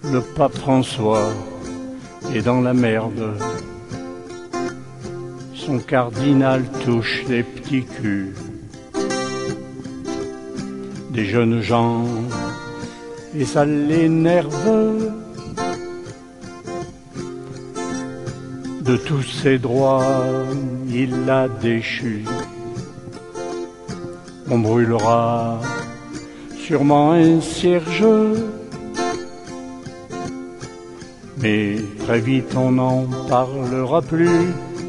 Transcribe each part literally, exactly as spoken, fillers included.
Le pape François est dans la merde. Son cardinal touche les petits culs des jeunes gens et ça l'énerve. De tous ses droits, il l'a déchu. On brûlera sûrement un cierge, mais très vite on n'en parlera plus.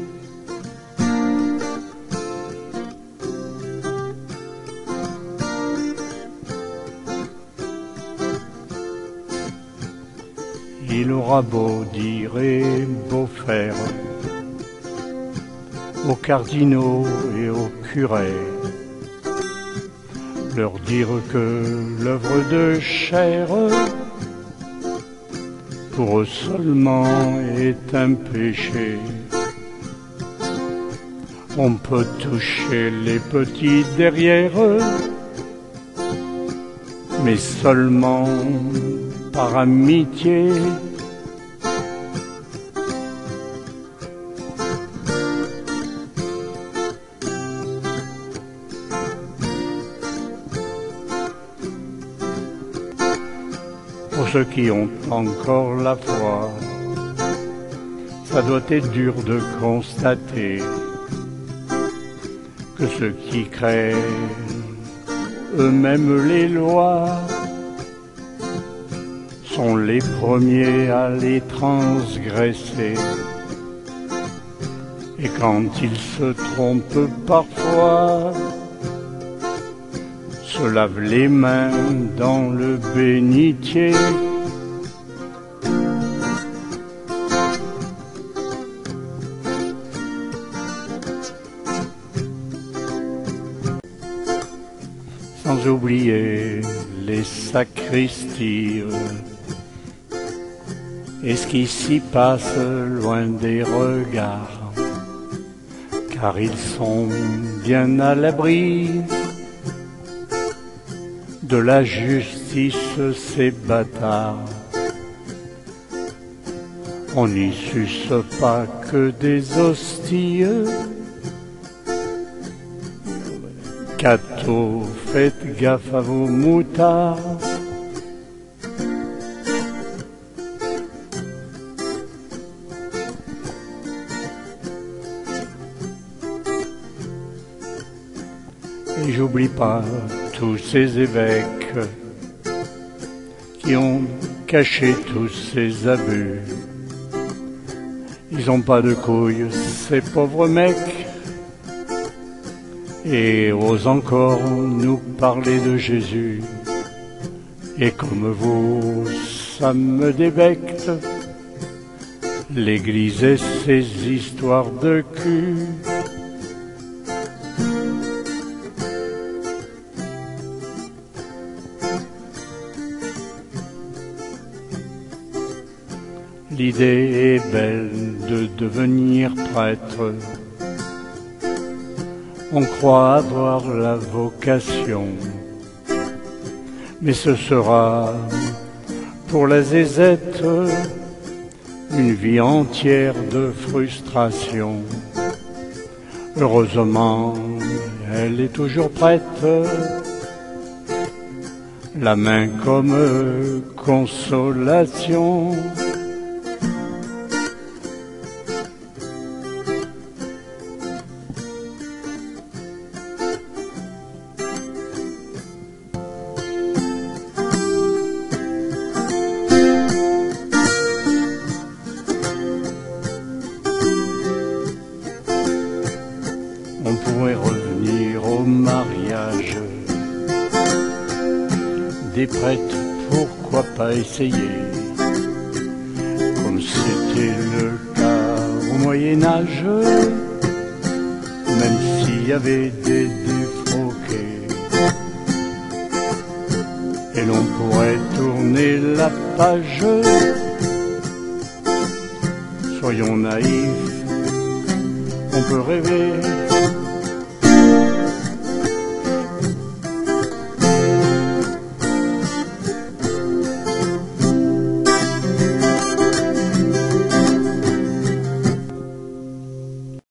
Il aura beau dire et beau faire aux cardinaux et aux curés, leur dire que l'œuvre de chair pour eux seulement est un péché. On peut toucher les petits derrière, mais seulement par amitié. Pour ceux qui ont encore la foi, ça doit être dur de constater que ceux qui créent eux-mêmes les lois sont les premiers à les transgresser. Et quand ils se trompent parfois, se lavent les mains dans le bénitier. Sans oublier les sacristies et ce qui s'y passe loin des regards, car ils sont bien à l'abri de la justice, ces bâtards. On n'y suce pas que des hosties. Cato, faites gaffe à vos moutards. Et j'oublie pas tous ces évêques qui ont caché tous ces abus. Ils ont pas de couilles, ces pauvres mecs, et osent encore nous parler de Jésus. Et comme vous, ça me débecte, l'Église et ses histoires de cul. L'idée est belle de devenir prêtre. On croit avoir la vocation, mais ce sera pour la zézette une vie entière de frustration. Heureusement, elle est toujours prête, la main comme consolation. On pourrait revenir au mariage des prêtres, pourquoi pas essayer, comme c'était le cas au Moyen-Âge, même s'il y avait des défroqués. Et l'on pourrait tourner la page, soyons naïfs, on peut rêver.